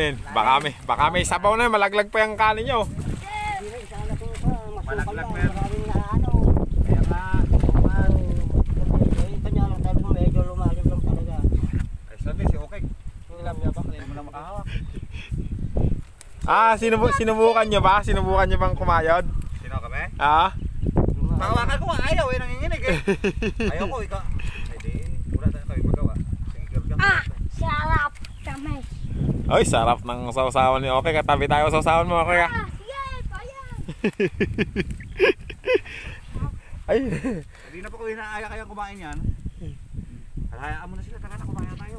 kanin. Baka may sabaw na, malaglag pa yung kanin nyo. Malaglag pa yan. Kaya nga, ito niya lang, sabi ko medyo lumalim lang talaga. Ay, sabi si Okek. Ilam niya ba? Kanina mo na makahawak. Sinubukan nyo ba? Sinubukan nyo bang kumayod? Sino kami? Tawakan ko nga, ayaw eh, nanginginig eh. Ayaw ko, ikaw. Ay di, wala tayo kami magawa. Sarap kami. Ay, sarap ng sausawan ni Okek. Katabi tayo sausawan mo, Okek. Yes, ayan. Ay. Hindi na pa ko inaaya kayang kumain yan. Hayaan mo na sila, tara na kumain tayo.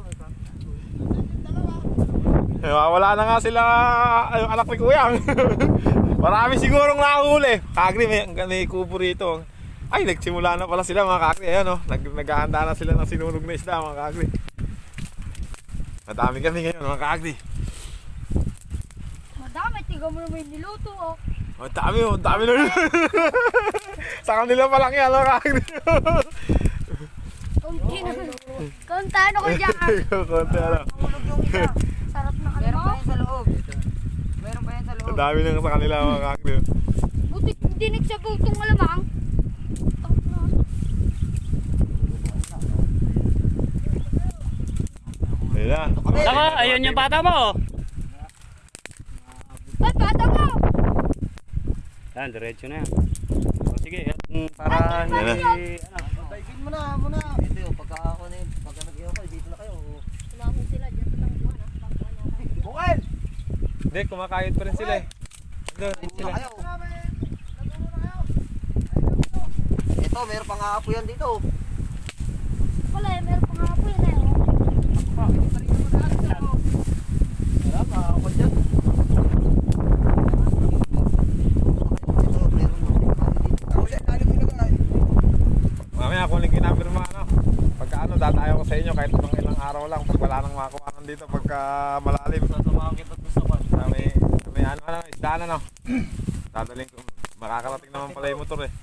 Wala na nga sila yung anak ni Kuyang. Marami sigurong nakahuli. Kagri, may kubo rito. Ay, nagsimula na pala sila mga kagri. Ayan o, naghahanda na sila ng sinunog na isda mga kagri. Madami kami ngayon mga kagri. Madami, tiga mo naman yung niluto oh. Dami na. Sa kanila pa lang yan mga kagri. Konta ano ko dyan. Konti ano. Sarap na Meron ano. pa yan sa loob. Meron pa yan sa loob. Ang dami na sa kanila mga kagri. Buti hindi nagsabaw itong alamang. Ayun na. Tama, ayun yung bata mo. Ay, bata mo! Yan, diretso na yan. O, sige, para hindi, Taipin mo na, muna. Ito yung pagka ako na yun, pagka nag-iwa ko, dito na kayo. Tumahon sila dyan sa tangguan ha. Bukal! Hindi, kumakayod pa rin sila eh. Doon sila. Ito, meron pang aapo yan dito. Wala eh, meron pang hapo yun eh. Wala, aapo dyan. Mamaya kunin ko yung number mo ano. Pagka ano, datayo ko sa inyo kahit pang ilang araw lang pag wala nang makakuha dito pagka malalim. May ano isdaan ano. Dadaling ko, makakarating naman pala yung motor eh.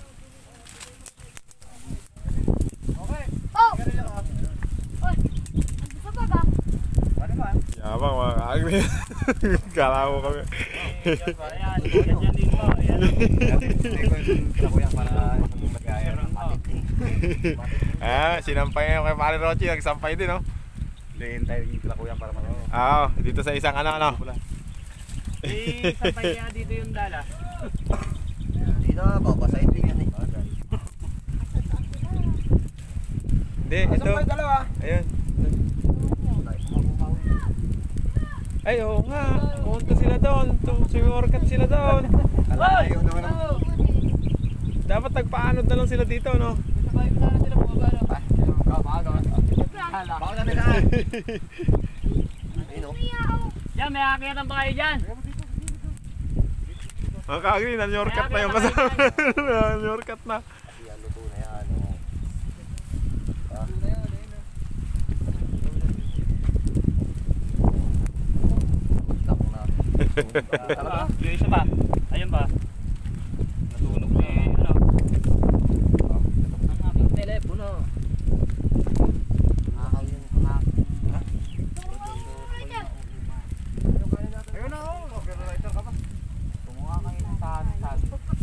Oh! Oy! Ando sa baba? Yabang mga kaagri. Kala ko kami. Ayan, yan din po. Ayan. Kuya para magkaya ng Sinampay yung kay Pare Rochi, nagsampay din no. Lihin tayo yung kuya para marunong. Dito sa isang ano. Sampay niya dito yung dala. Hindi na, babasahin din yan eh. Hindi, ito. Ayun. Ay, oo nga. Pumunta sila doon. Sumorkat sila doon. Alayo naman ang... Dapat nagpaanod na lang sila dito, no? Baka na nila. Yan, may akitan pa kayo dyan. Mga kaagri, nanyorkat na yung kasama. Nanyorkat na. Yan, luto na yan. Yung isa pa. Ayun pa. Natunog na eh. Ano? Ang aking telepono. Nakakayun ko na. Ayun na oh. Lighter ka pa. Kumuha kayo ng taas.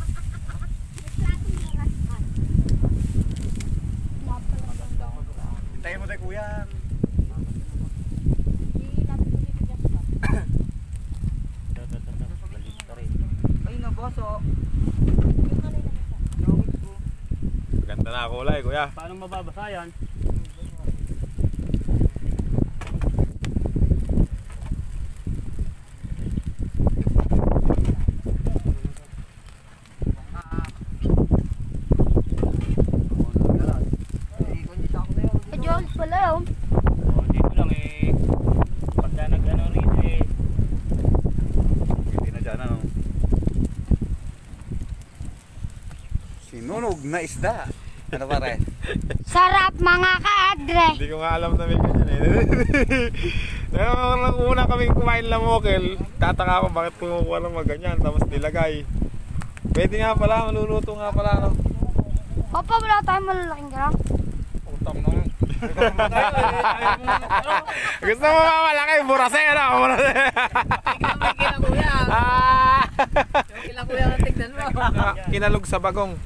Hintayin mo tayo kuya. Ay, naboso. Ganda na kulay, kuya. Paano mababasa yan? Jones pala yun. O, dito lang eh. Pagka nag-ano rito eh. Hindi na dyan ano. Sinunog na isda. Ano pa rin? Sarap mga kaadre. Hindi ko nga alam na may ganyan eh. Nung una kaming kumain lamokil, tataka ko bakit kumukuha ng mga ganyan, tapos nilagay. Pwede nga pala, maluluto nga pala no. Papa, wala tayong malalaking gano'n. Utang na. Gusto mo mamalaki, burase, ano? Burase. May kila kuya. Ah! Yung kila kuya ang tignan mo. Kinalog sa bagong.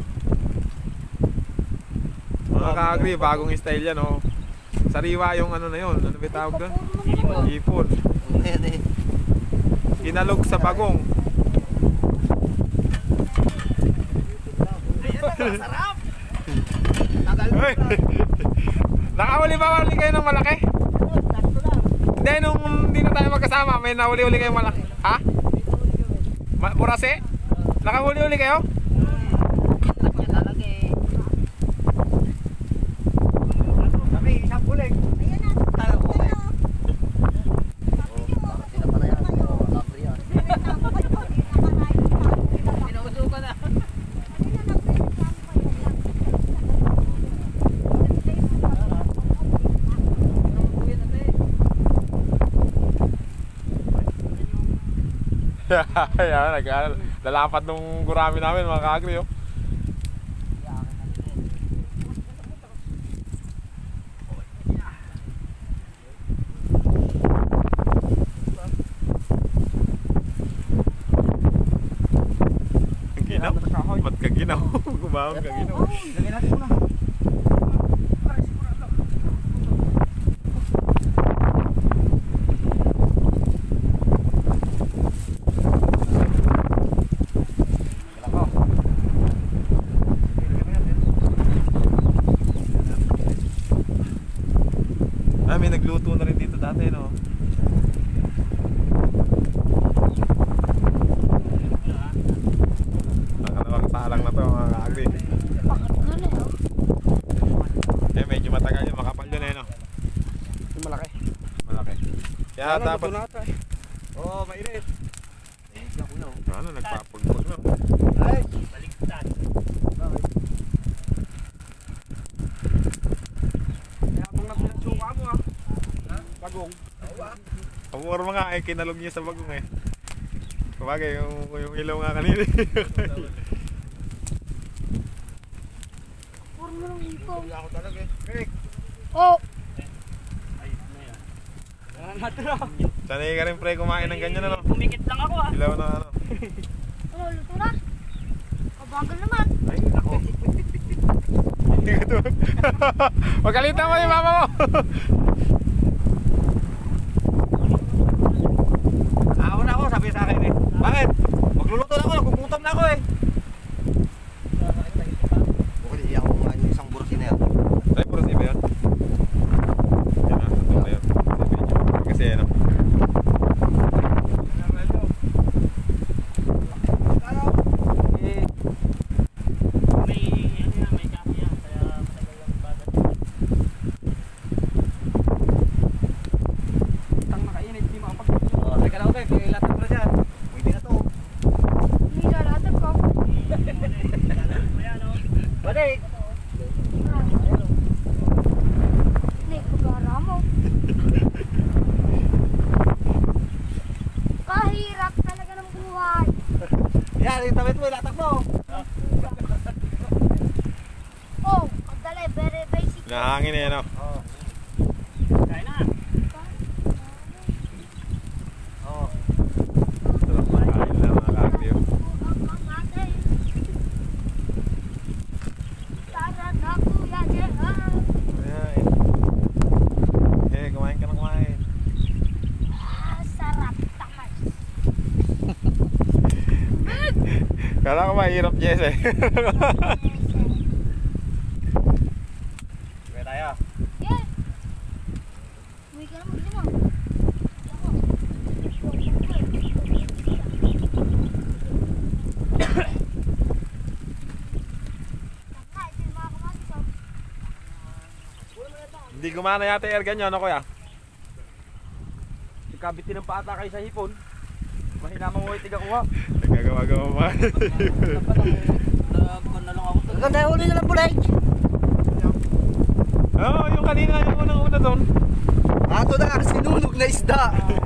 Mga ka-agri, bagong style yan, oh. Sariwa yung ano na yun. Ano ba tawag doon? Ipon. Yan eh. Kinalog sa bagong. Sarap! Hoy! Nakahuli ba uli kayo ng malaki? Hindi, nung hindi na tayo magkasama, may nahuli-uli kayo malaki. Ha? Burase? Nakahuli-uli kayo? Kami, isang bulig. Tara po kayo. Pinauso ka na. Ayan, lalapat nung gurami namin mga ka-agri, oh. Ginaw? Ba't ka ginaw? Gumawag ka ginaw. Lagyan natin muna. Ah, may nagluto na rin dito dati, no? Nakalawang salang na to mga ka-agri. Ano eh, oh. Eh, medyo matagal yun, makapal yun eh, no? Yung malaki. Malaki. Kaya dapat... Oo, mainit. Ano, nagpapagbog na. Ay! Baligtad. Kaya kung nagpinagsuka mo ah. Bagong. Pamura mga eh, kinalog niya sa bagong eh. Kumagay, yung ilaw nga kanina. Puro mo ng ikaw. Hindi ako talaga eh. Rick! Oh! Sanay ka rin pre kumain ng ganyan, ano? Pumikit lang ako ah. Ilaw na ano. Ano, luto na? Kabagal naman. Ay, ako. Magkalitan mo yung mama mo. Ako na ako, sabi sa akin eh. Bakit? Magluluto na ako, nagugutom na ako eh. Bukod iyak ko nga yung isang bursi na yan. Ay, puro siba yun. Yan na, totoo na yun. Kasi ano. Eh, May kape yan. Kaya matagal lang bagat. tang nakainit, hindi makapag... Oh, teka lang okay, kailatag mo na dyan. Pwede na to. Hindi lalatag ko. Balik! Hindi, pagkara mo. Kahirap talaga ng buhay. Yan, yung tawid mo, ilatag mo. Oh, kadali, very basic. Nahangin eh, ano. Oo. Kain na. Oo. Sarap makain lang mga ka-agri, oh. Tara na kuya, Jehan. Ayan. Eh, kumain ka na kumain. Sarap tamas. Kala ko mahirap, Jess eh. Sige tayo. Yeah. Uwi ka na mag-limang. Hindi gumana yata yung airgun nyo, ano kuya? Ikabitin ng paata kayo sa hipon. Mahina mo mo itiga kuha. Nagagawa-gawa pa. Ganda huli na lang bulig. Oo, yung kanina, yung unang-una doon. Ato na, sinunog na isda.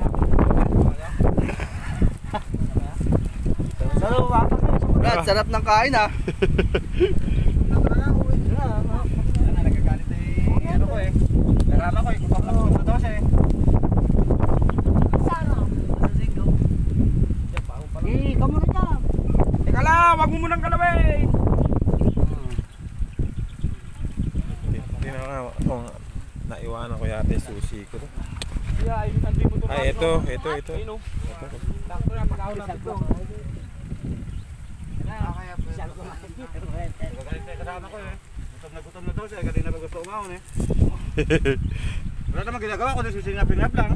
Brad, sarap ng kain ah. Nagagalit na ano ko eh. mo munang kalawin! Hindi na nga. Oh, naiwanan ko yata yung susi ko. Yeah, hindi mo to. Ay, ito. Sakto na pag-ahon natin to. Kasama ko eh. Gutom na daw siya. Kanina pa gusto umahon eh. Wala naman ginagawa ko. Susingap-ingap lang.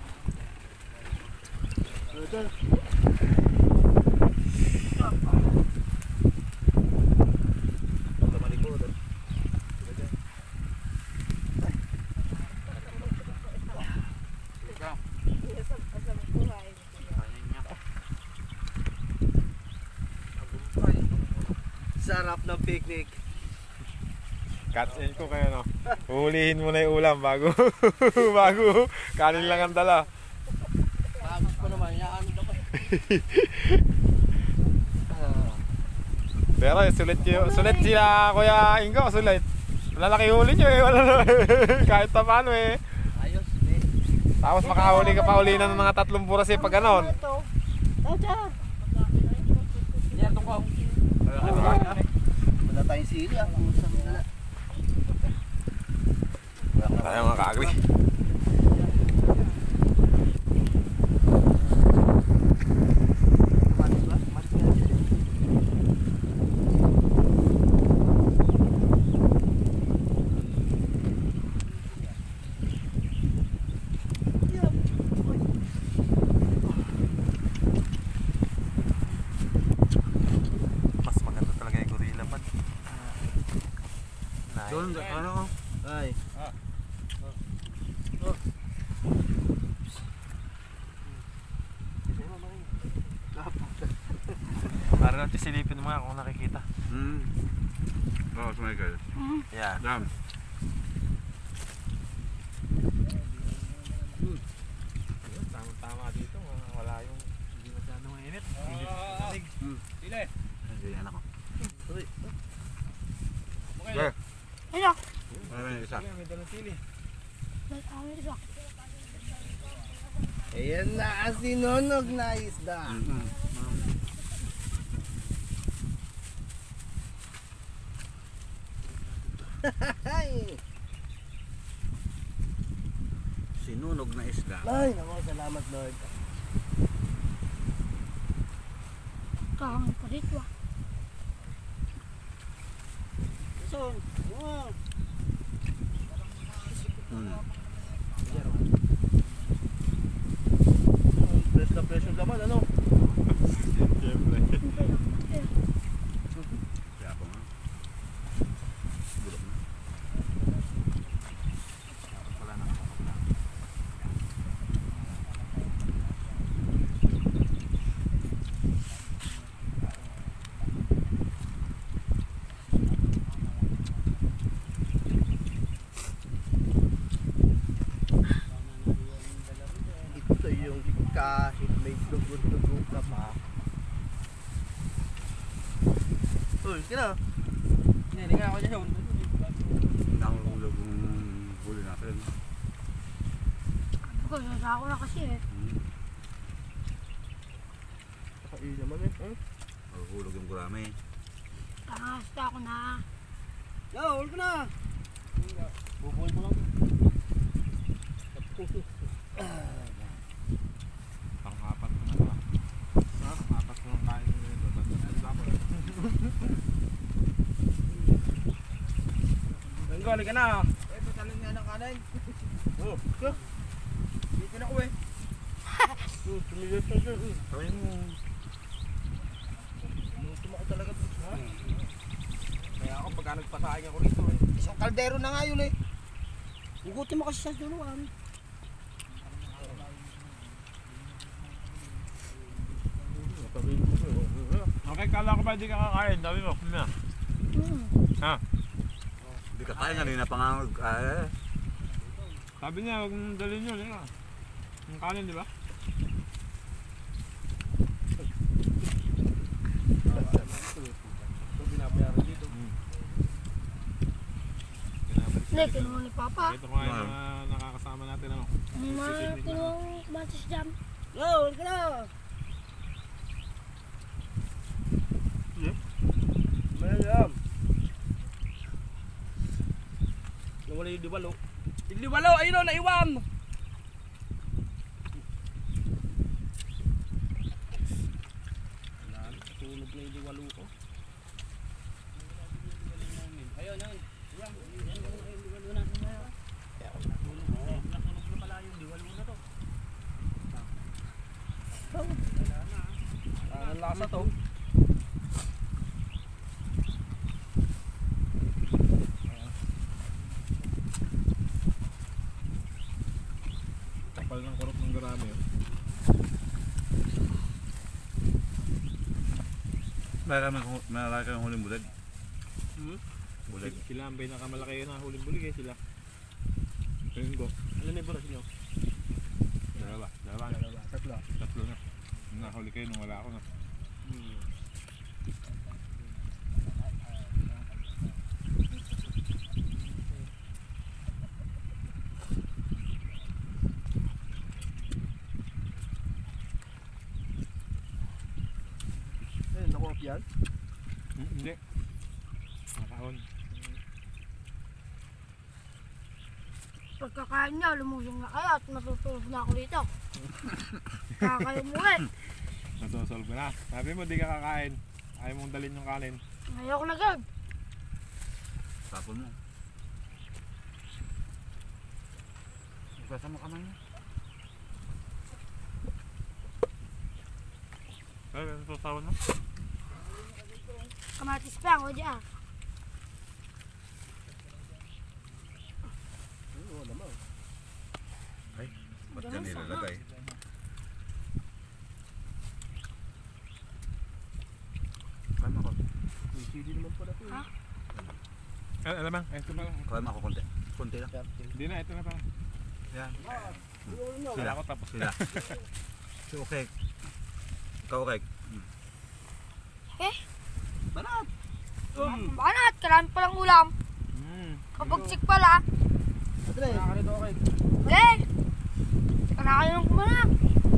Sarap ng picnic. Catch in ko kayo, no? Huhulihin mo na yung ulam bago kanin lang ang dala. Tapos ko naman, yaano na pa. Pero sulit sila Kuya Ingo, sulit. Malalaki huli nyo eh, wala na. Kahit pa paano eh. Ayos, eh. Tapos makahuli ka pa uli na ng mga 3 buras eh pag ganon. Yan, tungkaw. Wala tayong sili ah. Tayo mga kaagri. Mas maganda talaga yung gorilla pad. Doon, ano? Ay. Para natin silipin mo nga kung nakikita. Oo, sumay kayo. Yeah. Dam. Tama dito, wala yung hindi masyadong mainit. Sile. Ganyan ako. Ayun. Ano yung isa? May dalang sili. Ayan na ang sinunog na isda. Sinunog na isda. Ay, naku, salamat Lord. Kahangin pa dito ah. So, wow. Press na press yung laman, ano? Siyempre. Kaya ako nga. Bulok na. Wala na. Ito yung kahit may dugo-dugo ka pa. Uy, kina. Hindi nga ako dyan. Nangulog yung huli natin. Ako, sasako na kasi eh. Kakain naman eh. Nahulog yung gurami. Pangasta ako na. Yo, hold ko na. Bubuhay mo lang. Pang-apat na ba? Pang-apat na kain nito. Lenggo, halika na. Eh, patalon nga ng kanin. Oh. Dito na ko eh. Tumigil ka dyan. Kawin mo. Tumakot talaga. Kaya ako pagka nagpasaing ako rito eh. Isang kaldero na nga yun eh. Hugutin mo kasi sa duluan. Okay, kala ko ba hindi ka kakain? Sabi mo, kumya. Ha? Hindi ka kaya kanina pa nga Sabi niya, huwag mong dalhin yun. Yung kanin, di ba? Hindi, kinuha ni Papa. Ito ko nga yung mga nakakasama natin. Ano? Mga kinuha matis jam. Yo, hold ko na. Mayroon. Nawala yung diwalo. Yung diwalo, ayun o, naiwan! Tulog na yung diwalo ko. Ayun, ayun. Yung diwalo na. Nakulog na pala yung diwalo na to. Ang lasa to. Kapal ng kurot ng garami. Malaki kang huling bulag. Bulig. Sila ang pinakamalaki na huling bulig eh sila. Ayun ko. Ano may buras nyo? Dalawa. Tatlo na. Nahuli kayo nung wala ako na. Ayun, nakuha yan. Hindi. Nakahon. Pagkakain niya, lumusong na kayo at matutulog na ako dito. Kakayo mo eh. Nasosolve ko na. Sabi mo di ka kakain. Ayaw mong dalhin yung kanin. Ayoko na gag. Tapon mo. Ipasa mo kamay mo. Ay, sasawan mo. Kamatis pa ako dyan. Oo naman. Ba't yan nilalagay? Kaya mo ako. May CD naman pala ito. Ha? Alam mo, ito na lang. Kaya mo ako konti. Konti lang. Hindi na, ito na pa. Yan. Sila ako tapos. Sila. Si Okek. Ikaw Okek. Banat! Banat, karami palang ulam. Kapagsik pala. Adre, nakakalito okay. Okay. Kanakayo ng kumanak.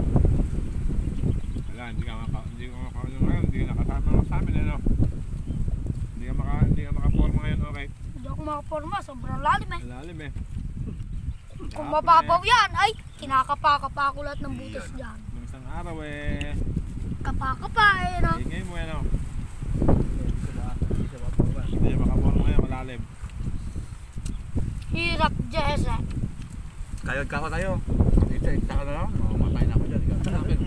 Wala, hindi ka makakain ngayon. Hindi ka nakasama sa amin, ano? Hindi ka makaporma ngayon, okay? Hindi ako makaporma, sobrang lalim eh. Lalim eh. Kung mababaw yan, ay, kinakapa-kapa ko lahat ng butas dyan. Nung isang araw eh. Kapa-kapa eh, no? Ingay mo yan, oh. Hindi siya mapapaba. Hindi ka makaporma ngayon, malalim. Hirap, Jesse. Kayod ka ko tayo. Ito ka na lang. Mamatay na ako dyan. Ikaw sa akin.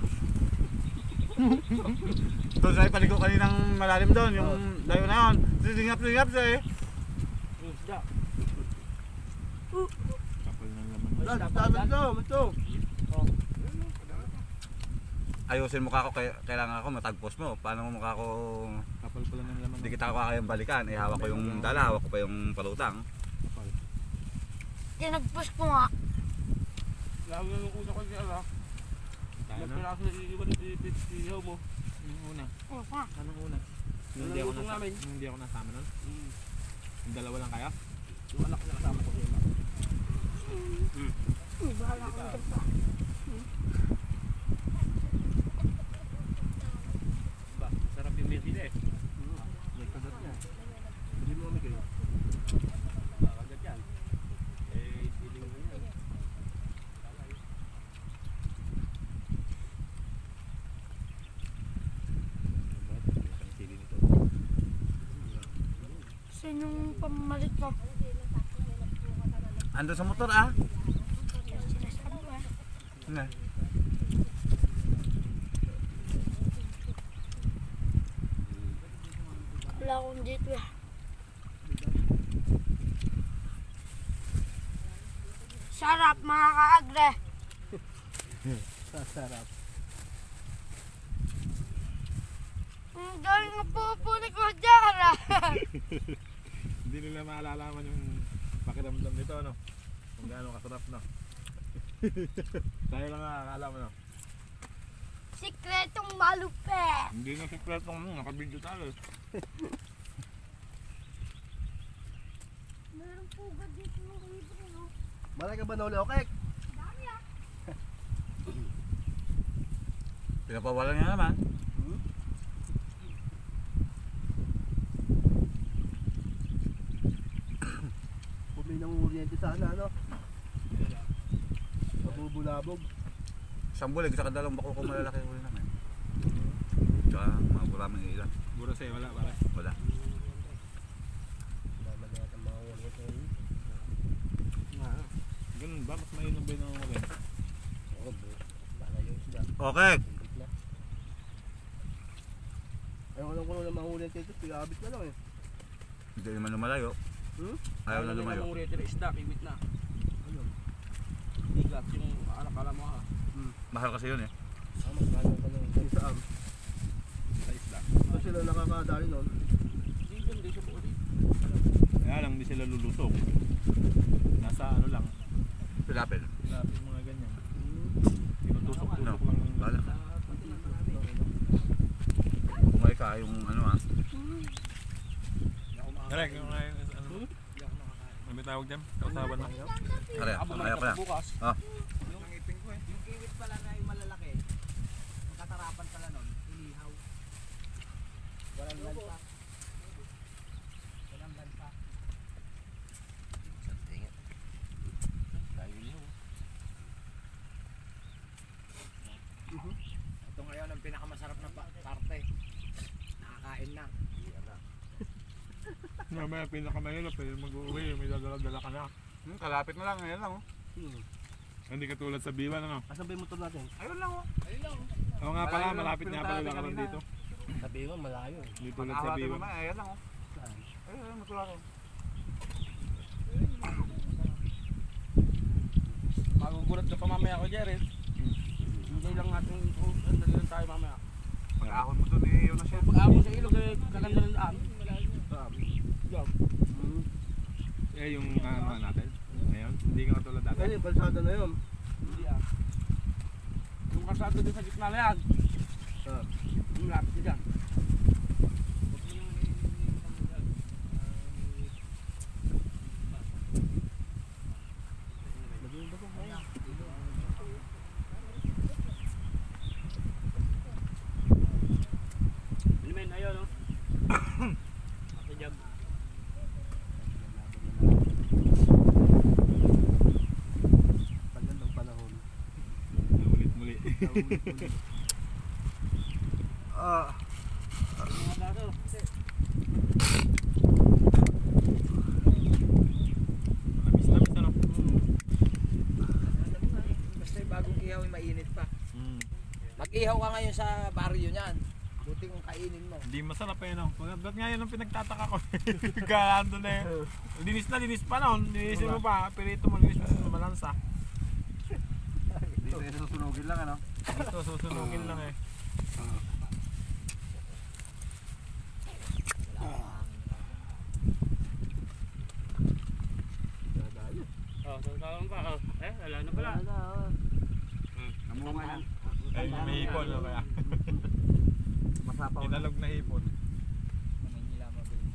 Doon sa ipaligo kaninang malalim doon. Yung layo na yun. Sisingap siya eh. Kapal ng laman. Wala, dami ito. Ayusin mukha ko. Kailangan ako matagpos mo. Paano mo mukha ko... Kapal pala ng laman. Hindi kita ko kayang balikan. Eh, hawak ko yung dala. Hawak ko pa yung palutang. Tinagpus ko nga. Lalo na yung una ko siya ala. Tayo na. Piraso na iiwan ihaw mo. Anong una? Oo pa. Anong una? Nung hindi ako nasama nun? Yung dalawa lang kayo? Yung anak niya kasama ko siya. Bahala ko dyan pa. Sarap yung mesila eh. May kagat niya. Hindi mo kami kayo. Kagat yan. Eh, feeling mo yan. Saan yung pamalit mo? Ando sa motor ah. Sinasabi ko eh. Nga. Wala akong dito eh. Sarap mga kaagre. Sasarap. Ang galing na pupuli ko dyan ah. Hindi nila maalalaman yung pakiramdam nito, no? Kung gaano kasarap, no? Tayo lang nakakala mo, no? Sikretong malupet. Hindi na sikretong nakabidyo tayo. Meron pugad dito ng libre, no? Malay ka ba na uli, okay? Dami ah. Pinapawalan niya naman. may nanguryente sana, ano? Mabubulabog. Isang bulig, sa kadalang bako kung malalaki yung huli namin. Tsaka mga buraming ilan. Buro sa'yo, wala pare. Wala. Naman natin mga nguryente. Ganun ba? Mas mainam ba yung mga Oo, bro. Bala yung isda. Okay. Bigit na. Ayaw ko lang kung mga nguryente ito, pigabit na lang eh. Hindi naman lumalayo. Hmm? Ayaw na lumayo. Ang rete ng isda, bibit na. Ayun. Igat yung anak-ala mo ha. Mahal kasi yun eh. Mas mahal ka lang. Yung saan? sa isda. Ba sila nakakadali nun? Hindi siya buo dito. Kaya lang, hindi sila lulusog. Nasa ano lang, Pilapil. lapit mga ganyan. Tinutusok-tusok No. lang ng Bala. Kumay ka yung ano ah. Direk, yung ano? May tawag dyan? Kausaban mo? Kaya pa yan. Bukas. Ah. Yung ngipin ko eh. Yung kiwit pala na yung malalaki. Ang katarapan pala nun, inihaw. Walang lansa. Walang lansa. Dahil inihaw. Ito ngayon ang pinakamasarap na parte. Nakakain na. Mamaya pinakamahirap eh, mag-uwi, may dadala-dala ka na. Kalapit na lang, ngayon lang oh. Hindi katulad sa Biwan, ano? Asan ba yung motor natin? Ayun lang oh. Ayun lang. Oo nga pala, Malayo lang, malapit nga pala pinuntahan lakaran kanina. dito. Sabi mo, malayo. Hindi tulad sa Pag-awatin Biwan. mo na, ayun lang oh. Saan? Ayun, matulaki. Magugulat ka pa mamaya ko, Jerry. Hindi lang natin kung sandali lang tayo mamaya. Pag-ahon mo doon eh, yun na siya. Pag ako sa ilog, eh, kalanda ng daan. Eh, yung ano natin. Ngayon, hindi ka katulad dati. Ayun, yung kalsada na yun. Hindi ah. Yung kasado din sa gitna na yan. Ah. Yung lapit na dyan. Maging ba kung kaya? Bilmen, ayun no? Ate Jab. Pagandang panahon. Ulit-muli. Ah. Mga dato. Labis-labis, ano? Basta yung bagong ihaw ay mainit pa. Mm. Mag-ihaw ka ngayon sa baryo niyan. Buti kung kainin mo. Hindi masarap eh, no? Ba't nga yun ang pinagtataka ko? Galando na yun. Linis na, linis pa noon. Linisin mo pa, pirito mo, linis mo, malansa. Dito yung susunugin lang ano. Ito, susunugin lang eh. Oh, tawag pa. Wala na pala. Namunga yan. Ay, may hipon, no? Kaya. Masapaw na. Inalog na hipon. Manila mabilis.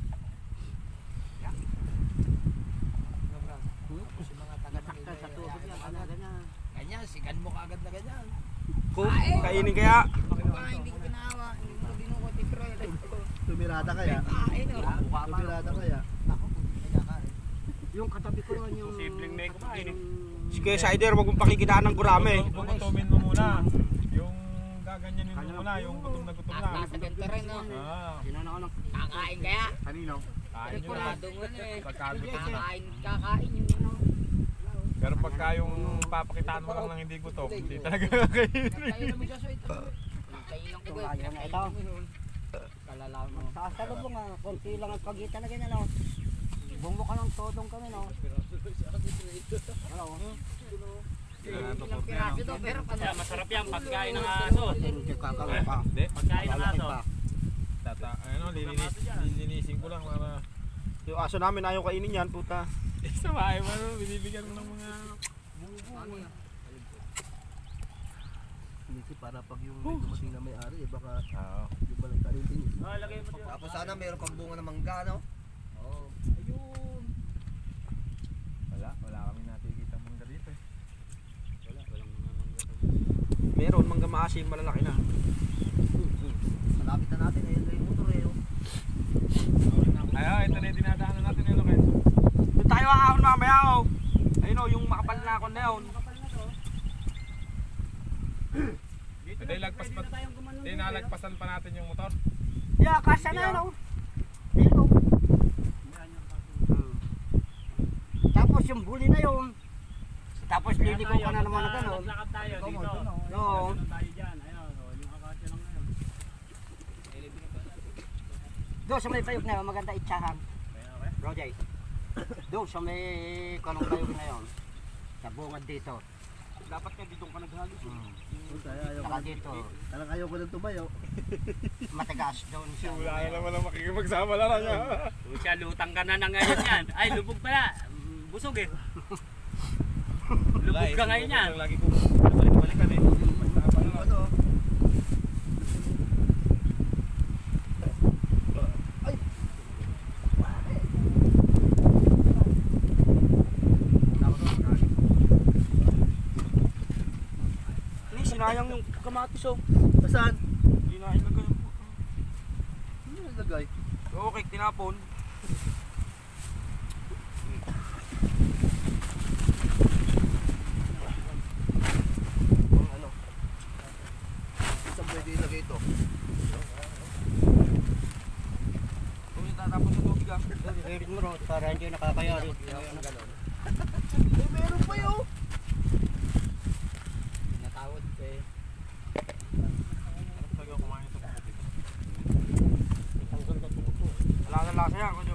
Si mga taga Sa tubig yan, ganyan. Ganyan, sigan mo kaagad na ganyan. Kainin kaya? Hindi ko ginawa. Hindi ko dinukot ni Troy. Tumirada kaya? Kain o. Tumirada kaya? Yung katabi ko ron yung... Posibleng may kumain. Si Kuya Sider, wag mong pakikitaan ng gurame. Gugutumin mo muna. Yung gaganyanin mo muna, yung gutom na gutom na. Nasa ganito rin no. Ah, Kakain kaya? Kanino? kain nyo na. Sigurado nga na eh. Pagkagutom na. Kakain yung ano. Pero pagka yung papakitaan mo lang ng hindi gutom, hindi talaga kakainin. Kain mo siya, sweet. Kailan ko ba? Ayaw na ito. Kalala mo. Sa salubong nga, konti lang ang pagitan na ganyan, no? Bungo ka ng todong kami, no? Ano? Ilang piraso to pero Kaya masarap yan, pagkain ng aso. Kakalaw pa. Hindi. Pagkain ng aso. Lilinisin ko lang para Yung aso namin ayaw kainin yan, puta. sa bahay mo, binibigyan mo ng mga Hindi para pag yung may dumating na may-ari, eh, baka Oo. yung balang taritin. Lagay mo dito. Tapos sana mayroon pang bunga ng mangga, no? Oo. Ayun. Wala kami nakikita mangga dito eh. Walang mga mangga. Meron, mangga maasim, malalaki na. Malapit na natin, ayun na yung motor, eh. Ay, ito na yung dinadaanan natin yung Lorenzo. Doon tayo aahon mamaya. nakon na yun. Hindi lagpas pa. Hindi nalagpasan pa natin yung motor. Yeah, kasya na yun. Dito. Tapos yung buli na yun. Tapos liliko ka na naman na gano'n. Naglakad tayo dito. Oo. Tayo dyan. Ayun, yung akasya lang ngayon. Doon sa may bayog na yun, maganda itsahan. Roger. Doon sa may kanong bayog na yun. Sa bungad dito. Dapat nga dito ka naghagis. Saka dito. Parang ayaw ko nang tumayo. Matigas doon siya. Wala na naman ang makikipagsama lang niya. Siya, lutang ka na ngayon yan. Ay, lubog pala. Busog eh. Lubog ka ngayon yan. Lagi ko balik-balikan eh. Hindi, sinayang yung kamatis oh. Saan? Hindi na ilagay yung puto. Ano nalagay? Okay, tinapon. Ano? Saan pwede ilagay ito? Kung itatapon sa tubig ah. I-read mo ro, para hindi nakakayari. Meron pa yun! Natawad eh. Wala na lasa yan.